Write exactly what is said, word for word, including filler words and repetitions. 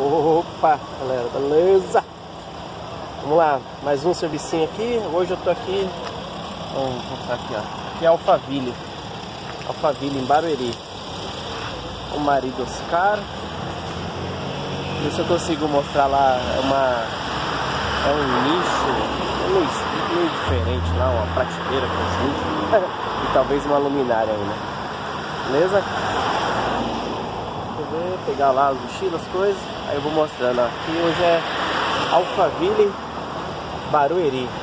Opa, galera, beleza? Vamos lá, mais um servicinho aqui. Hoje eu tô aqui, vamos mostrar aqui, ó. Aqui é Alphaville, Alphaville em Barueri. O marido Oscar. Ver se eu consigo mostrar lá. É uma, é um nicho, um estilo diferente lá, uma prateleira com esse nicho e talvez uma luminária ainda. Beleza? Ver, pegar lá os mochilas, as coisas, aí eu vou mostrando. Aqui hoje é Alphaville, Barueri.